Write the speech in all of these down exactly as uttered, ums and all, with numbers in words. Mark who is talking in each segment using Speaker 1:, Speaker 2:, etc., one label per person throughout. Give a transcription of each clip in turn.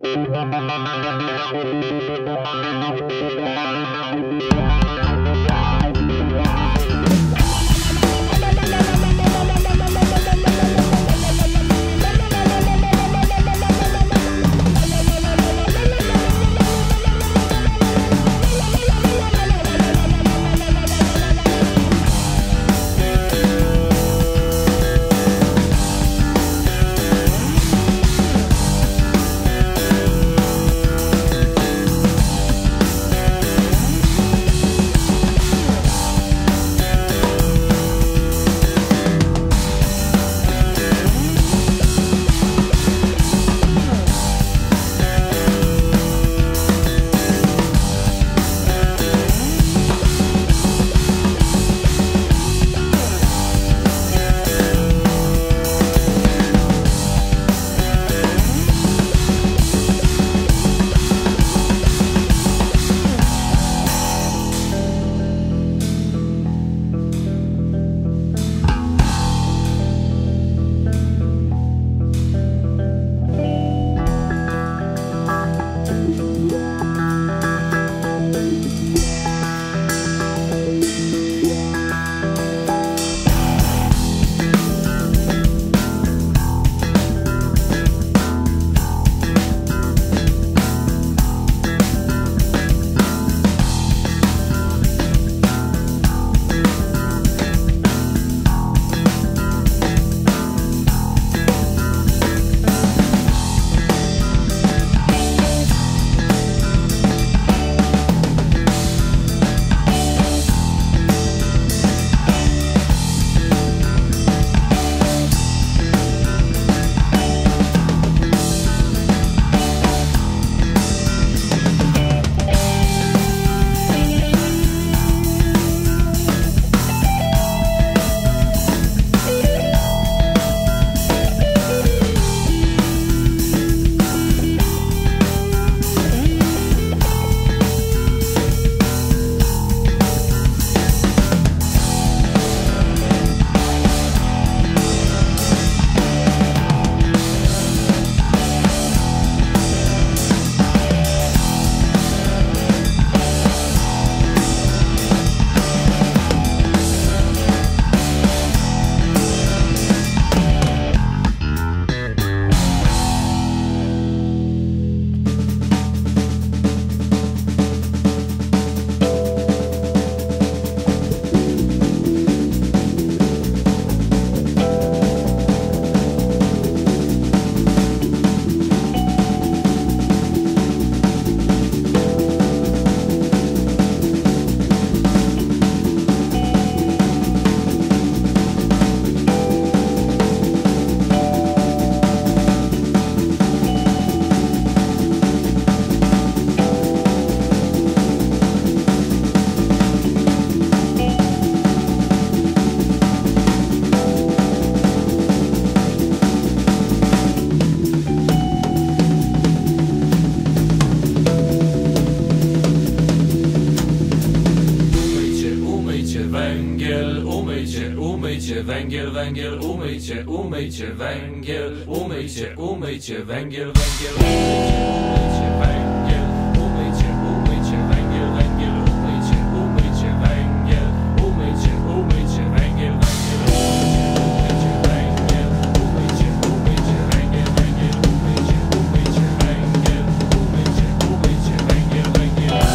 Speaker 1: umyjcie węgiel, węgiel, umyjcie, umyjcie węgiel, umyjcie, umyjcie węgiel, węgiel, umyjcie, umyjcie węgiel, umyjcie, umyjcie węgiel, węgiel, umyjcie, umyjcie węgiel, umyjcie, umyjcie węgiel, węgiel, umyjcie węgiel, umyjcie, umyjcie węgiel, węgiel, umyjcie, umyjcie węgiel, umyjcie, umyjcie węgiel, węgiel, umyjcie, umyjcie węgiel, umyjcie, umyjcie węgiel, węgiel, umyjcie, umyjcie węgiel,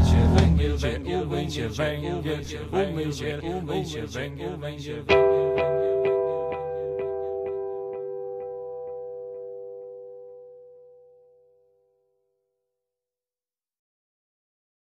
Speaker 1: umyjcie węgiel, węgiel,